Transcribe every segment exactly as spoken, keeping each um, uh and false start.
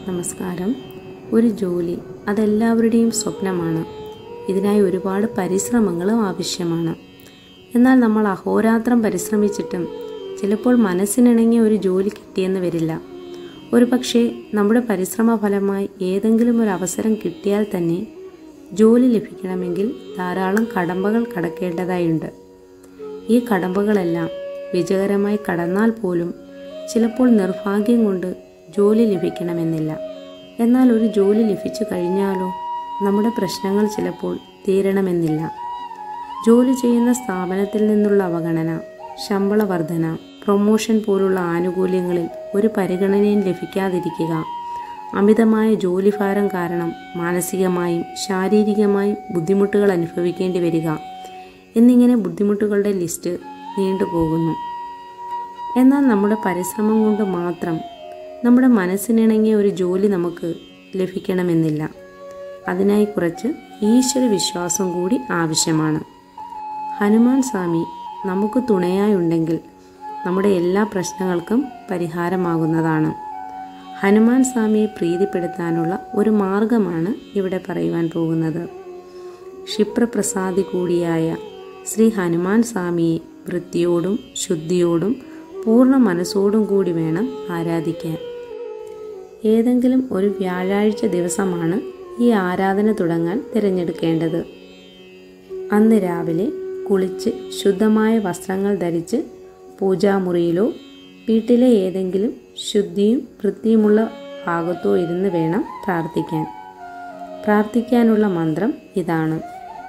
നമസ്കാരം. ഒരു ജോലി അതെല്ലാവരുടെയും സ്വപ്നമാണ്. ഇതിനായി ഒരുപാട് പരിശ്രമങ്ങളും ആവശ്യമാണ്. എന്നാൽ നമ്മൾ അഹോരാത്രം പരിശ്രമിച്ചിട്ടും ചിലപ്പോൾ മനസ്സിനിണങ്ങിയ ഒരു ജോലി കിട്ടിയെന്ന് വരില്ല. ഒരു പക്ഷേ നമ്മുടെ പരിശ്രമ ഫലമായി ഏതെങ്കിലും ഒരു അവസരം കിട്ടിയാൽ തന്നെ ജോലി ലഭിക്കണമെങ്കിൽ ധാരാളം കടമ്പകൾ കടക്കേണ്ടതായുണ്ട്. ഈ കടമ്പകളെല്ലാം വിജയകരമായി കടന്നാൽ പോലും ചിലപ്പോൾ നിർഭാഗ്യം കൊണ്ട് ജോലി ലഭിക്കണമെന്നില്ല. എന്നാൽ ഒരു ജോലി ലഭിച്ചു കഴിഞ്ഞാലോ നമ്മുടെ പ്രശ്നങ്ങൾ ചിലപ്പോൾ തീരണമെന്നില്ല. ജോലി ചെയ്യുന്ന സ്ഥാപനത്തിൽ നിന്നുള്ള അവഗണന, ശമ്പള വർധന, പ്രൊമോഷൻ പോലുള്ള ആനുകൂല്യങ്ങളിൽ ഒരു പരിഗണനയും ലഭിക്കാതിരിക്കുക, അമിതമായ ജോലിഭാരം കാരണം മാനസികമായും ശാരീരികമായും ബുദ്ധിമുട്ടുകൾ അനുഭവിക്കേണ്ടി വരിക എന്നിങ്ങനെ ബുദ്ധിമുട്ടുകളുടെ ലിസ്റ്റ് നീണ്ടുപോകുന്നു. എന്നാൽ നമ്മുടെ പരിശ്രമം കൊണ്ട് മാത്രം നമ്മുടെ മനസ്സിനിണങ്ങിയ ഒരു ജോലി നമുക്ക് ലഭിക്കണമെന്നില്ല. അതിനായി കുറച്ച് ഈശ്വര വിശ്വാസം കൂടി ആവശ്യമാണ്. ഹനുമാൻ സ്വാമി നമുക്ക് തുണയായുണ്ടെങ്കിൽ നമ്മുടെ എല്ലാ പ്രശ്നങ്ങൾക്കും പരിഹാരമാകുന്നതാണ്. ഹനുമാൻ സ്വാമിയെ പ്രീതിപ്പെടുത്താനുള്ള ഒരു മാർഗമാണ് ഇവിടെ പറയുവാൻ പോകുന്നത്. ക്ഷിപ്രപ്രസാദി കൂടിയായ ശ്രീ ഹനുമാൻ സ്വാമിയെ വൃത്തിയോടും ശുദ്ധിയോടും പൂർണ്ണ മനസ്സോടും കൂടി വേണം ആരാധിക്കാൻ. ഏതെങ്കിലും ഒരു വ്യാഴാഴ്ച ദിവസമാണ് ഈ ആരാധന തുടങ്ങാൻ തിരഞ്ഞെടുക്കേണ്ടത്. അന്ന് രാവിലെ കുളിച്ച് ശുദ്ധമായ വസ്ത്രങ്ങൾ ധരിച്ച് പൂജാമുറിയിലോ വീട്ടിലെ ഏതെങ്കിലും ശുദ്ധിയും വൃത്തിയുമുള്ള ഭാഗത്തോ ഇരുന്ന് വേണം പ്രാർത്ഥിക്കാൻ. പ്രാർത്ഥിക്കാനുള്ള മന്ത്രം ഇതാണ്: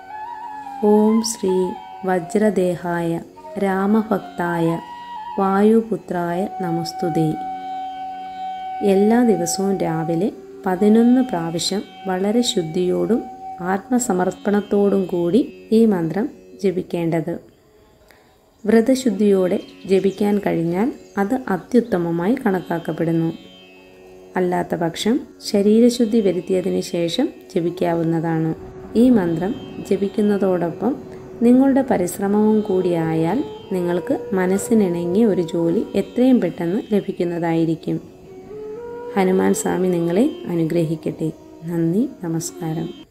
ഓം ശ്രീ വജ്രദേഹായ രാമഭക്തായ വായുപുത്രായ നമസ്തുതേ. എല്ലാ ദിവസവും രാവിലെ പതിനൊന്ന് പ്രാവശ്യം വളരെ ശുദ്ധിയോടും ആത്മസമർപ്പണത്തോടും കൂടി ഈ മന്ത്രം ജപിക്കേണ്ടത്. വ്രതശുദ്ധിയോടെ ജപിക്കാൻ കഴിഞ്ഞാൽ അത് അത്യുത്തമമായി കണക്കാക്കപ്പെടുന്നു. അല്ലാത്ത പക്ഷം ശരീരശുദ്ധി വരുത്തിയതിന് ശേഷം ജപിക്കാവുന്നതാണ്. ഈ മന്ത്രം ജപിക്കുന്നതോടൊപ്പം നിങ്ങളുടെ പരിശ്രമവും കൂടിയായാൽ നിങ്ങൾക്ക് മനസ്സിനിണങ്ങിയ ഒരു ജോലി എത്രയും പെട്ടെന്ന് ലഭിക്കുന്നതായിരിക്കും. ഹനുമാൻ സ്വാമി നിങ്ങളെ അനുഗ്രഹിക്കട്ടെ. നന്ദി, നമസ്കാരം.